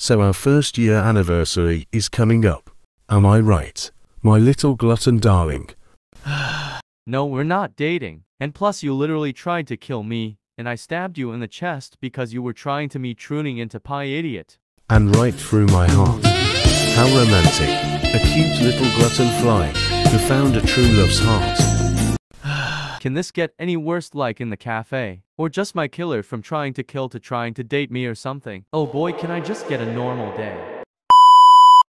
So our first year anniversary is coming up. Am I right, my little glutton darling? No, we're not dating. And plus you literally tried to kill me, and I stabbed you in the chest because you were trying to me tuning into pie idiot. And right through my heart. How romantic. A cute little glutton fly, who found a true love's heart. Can this get any worse, like in the cafe? Or just my killer from trying to kill to trying to date me or something? Oh boy, can I just get a normal day?